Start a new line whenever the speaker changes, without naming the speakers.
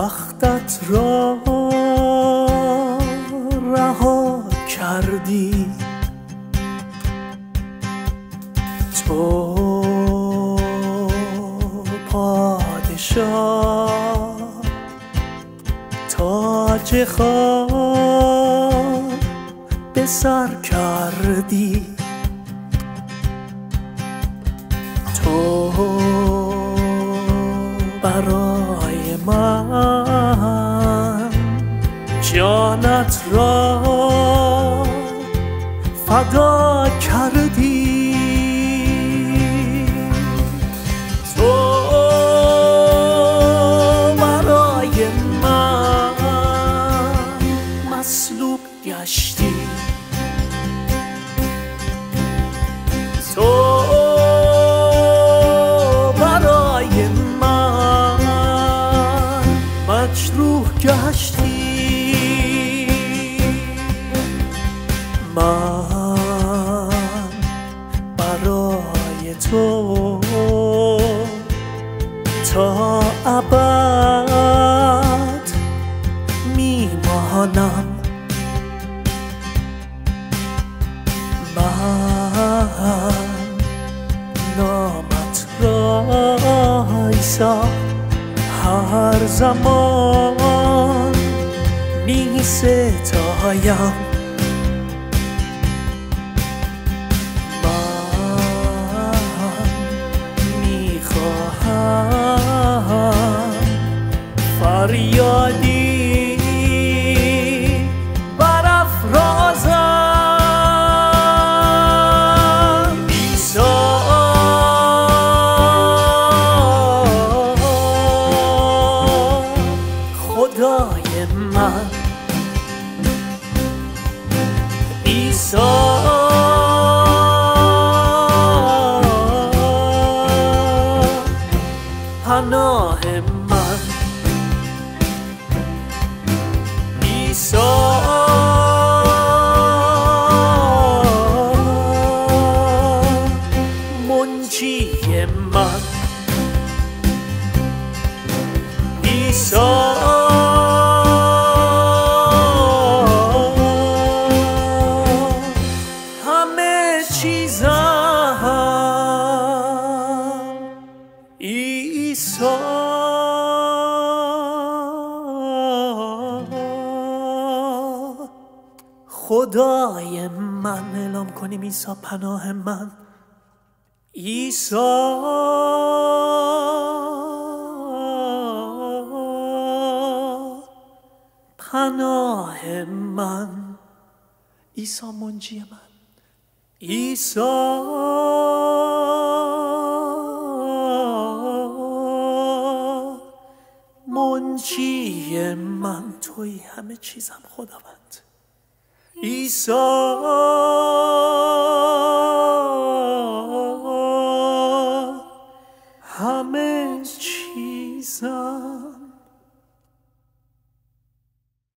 تختت را رها کردی، تو پادشاه تاج خار به سر کردی، تو برای من جانت را فدا کردی، تو برای من مصلوب گشتی، تو برای من مجروح گشتی، من برای تو تا ابد میمانم، من نامت را عیسی هر زمان می ستایم، من میخواهم فریادی برافرازم، عیسی خدای من، عیسی پناه من، عیسی منجی من، عیسی همه چیزم، عیسی خدای من. اعلام کنیم عیسی پناه من، عیسی پناه من، عیسی منجی من، عیسی منجی من، توی همه چیزم خداوند، عیسی